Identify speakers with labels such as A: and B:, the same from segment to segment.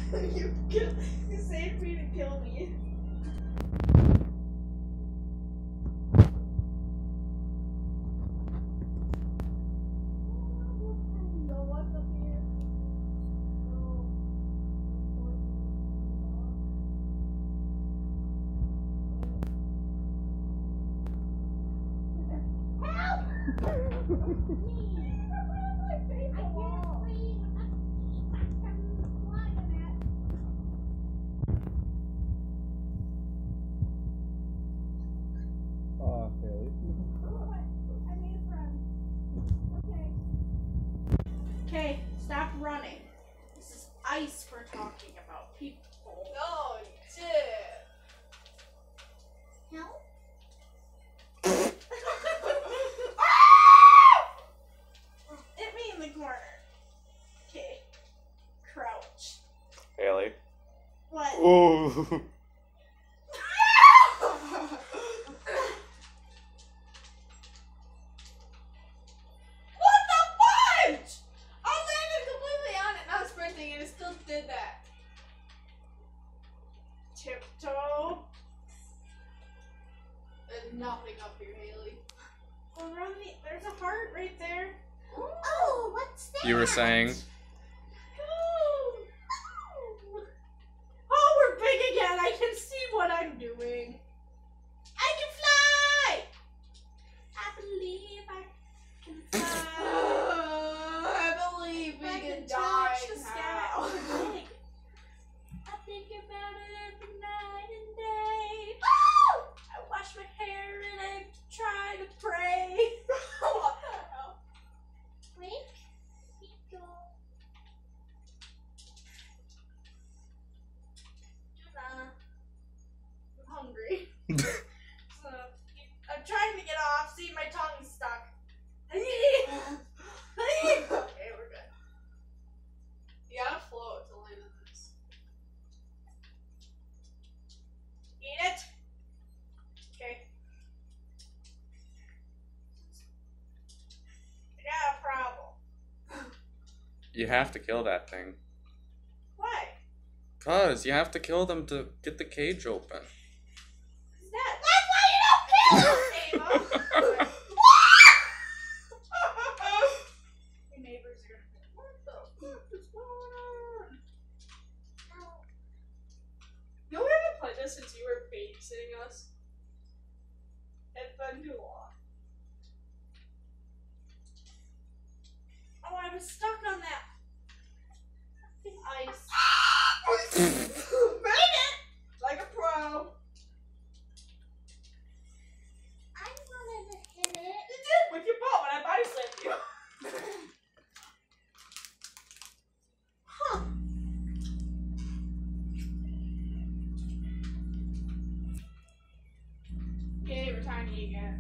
A: You saved me to kill me. Okay, stop running. This is ice we're talking about, people.
B: No, shit.
A: Help? Hit me in the corner. Okay. Crouch.
C: Haley.
A: What?
C: Ooh.
A: Tiptoe.
B: There's nothing up here, Haley.
A: Well, there's a heart right there.
B: Oh, what's that?
C: You were saying?
A: Oh, we're big again. I can see what I'm doing. I can fly. I believe I can fly.
B: I believe we
A: I
B: can
A: touch
B: die
A: the sky.
B: now.
A: Oh, big. I think about it every night and day. Woo! I wash my hair and I try to pray.
B: What the hell?
A: Wake me go. I'm hungry. So, I'm trying to get off. See, my tongue's stuck. Okay, we're good.
B: You gotta float to land in this.
A: Eat it. Okay. I got a problem.
C: You have to kill that thing.
A: Why?
C: Cause you have to kill them to get the cage open.
A: That's why you don't kill Ava. Your neighbors are gonna think, what the fuck is going on?
B: You know we haven't played this since you were babysitting us? It's been too long.
A: Oh, I was stuck on that ice.
B: Made it! Like a pro.
A: I wanted to hit it.
B: You did with your butt when I body slammed you.
A: Huh.
B: Okay, we're tiny again.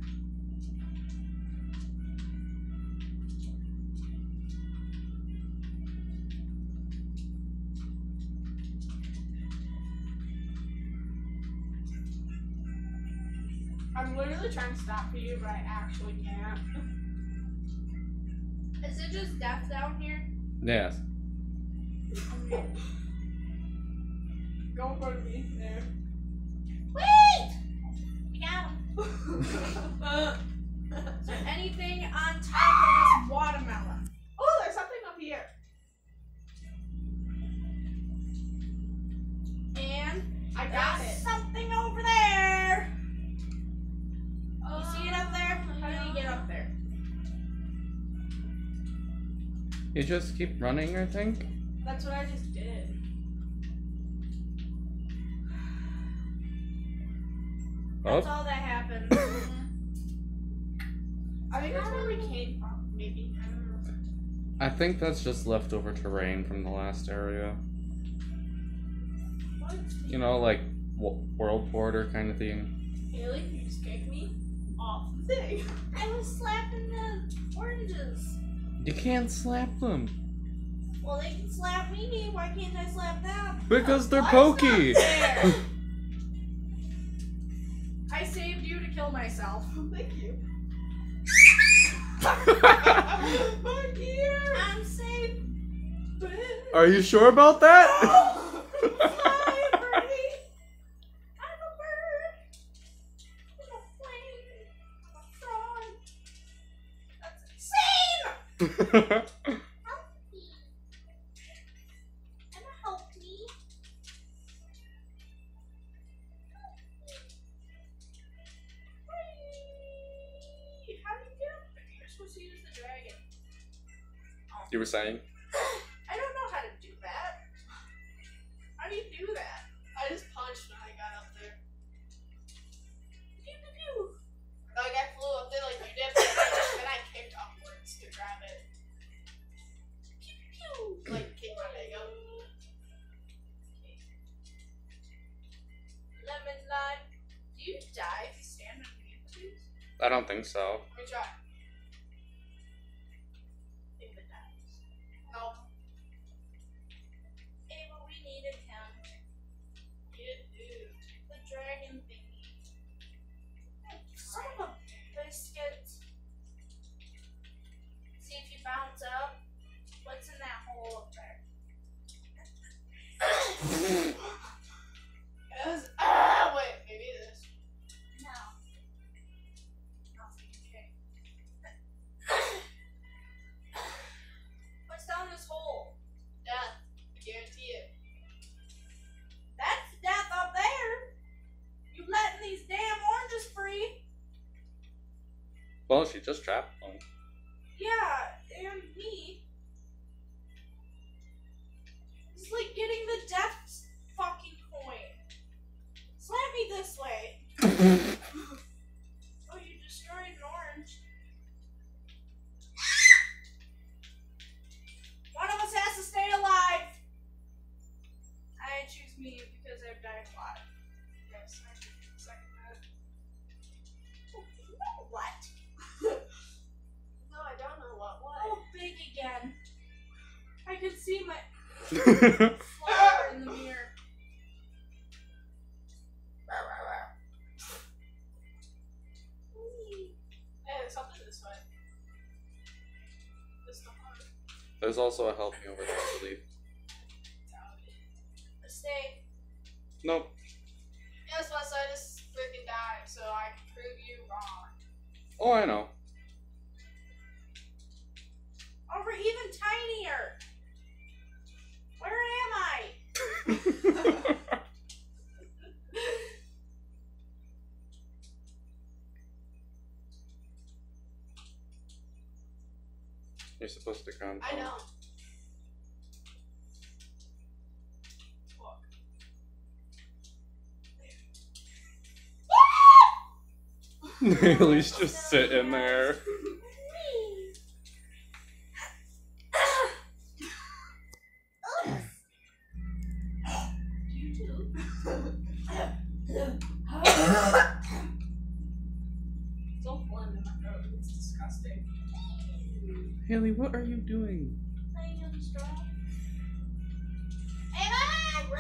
B: I'm literally trying to stop you, but I actually can't.
A: Is it just death down here?
C: Yes.
A: Okay.
B: Go in front of me. There.
A: Wait! I got him. Is there anything on top of this watermelon?
B: Oh, there's something up here.
A: And
B: I got
A: there's
B: it.
A: something over there. You see it up there? How do you get up there?
C: You just keep running, I think?
A: That's what I just did. That's
C: Oh,
A: all that happened.
B: I think that's where we came from, maybe. I don't know.
C: I think that's just leftover terrain from the last area.
A: What?
C: You know, like world border kind of thing.
B: Haley, you just kicked me off the thing.
A: I was slapping the oranges.
C: You can't slap them.
A: Well, they can slap me. Why can't I slap them?
C: Because they're
A: That's
C: pokey.
A: not fair. I saved you to kill myself.
B: Thank you.
A: I'm safe.
C: Are you sure about that?
A: Fly, birdie. I'm a bird. I'm a plane. I'm a frog. That's insane. Help me. Emma, help me. Whee! How do you get up there? You're supposed to use the dragon.
C: You were saying?
A: I don't know how to do that. How do you do that?
B: I just punched when I got up there.
A: Pew, pew, pew.
B: Like I flew up there like you did, but then I kicked upwards to grab it.
A: Pew, pew, pew.
B: Like kick my leg up.
A: Lemon lime. Do you die if you stand underneath these?
C: I don't think so.
B: Let me try.
A: Ava dies.
B: No.
A: Ava, we needed him. The dragon thingy. Son of a biscuit. See if you bounce up. What's in that hole up there?
B: It was, wait, maybe this.
A: No. Nothing. Okay. What's down this hole?
B: Death. I guarantee it.
A: That's death up there. You letting these damn oranges free?
C: Well, she just trapped one.
A: Yeah, and me. It's like getting the death fucking coin. Slam me this way. Oh, you destroyed an orange. One of us has to stay alive. I choose me because I've died a lot.
B: Yes, I can second that.
A: Oh, you know what?
B: No, I don't know what was.
A: Oh, big again. I could see my flower in the mirror.
B: Hey, there's something this way. This the heart.
C: There's also a help me over there, I believe.
A: Stay.
C: Nope.
B: Yes, Wes, I just freaking died, so I can prove you wrong.
C: Oh, I know.
A: Oh, we're even tinier. Where am I?
C: You're supposed to come.
B: I know.
C: Haley's just sitting there.
B: Don't blend in my throat. It's disgusting.
C: Haley, what are you doing?
A: Playing on the straw. Hey, run!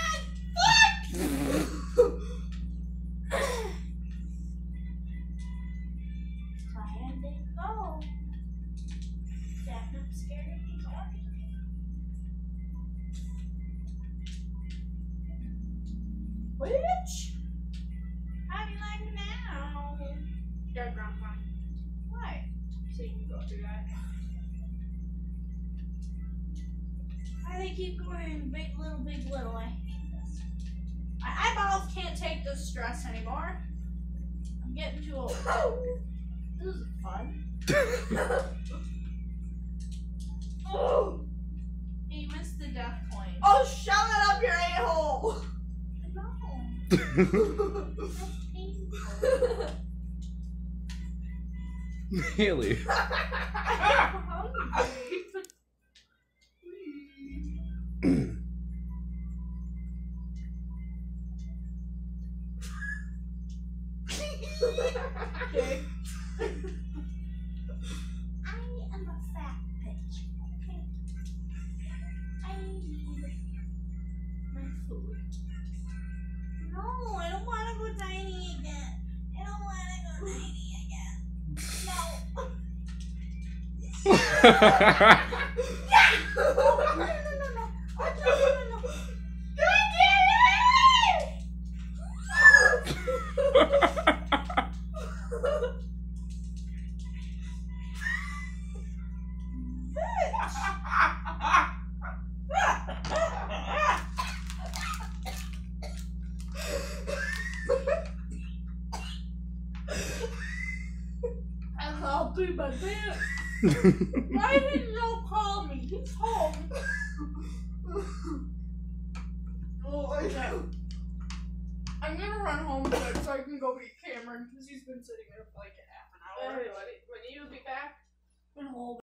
A: Try and go. Definitely scared of these oranges. Which? How do you like it now? Dead grandpa. Why?
B: So you can go through that.
A: Why do they keep going big, little, big, little? I hate this. My eyeballs can't take this stress anymore. I'm getting too old. This is fun.
B: Oh!
A: You missed the death coin.
B: Oh, shove it up your a-hole!
A: No. That's painful.
C: Haley.
A: I'm hungry.
B: Okay.
A: I am a fat bitch. Okay. I need my food. No, I don't want to go tiny again. I don't want to go tiny again. No. No. No. Oh, no. I'll be my bed. Why didn't you call me? He's home. Oh, okay. I'm gonna run home quick so I can go meet Cameron because he's been sitting there for like half an hour.
B: When you be back?
A: And hold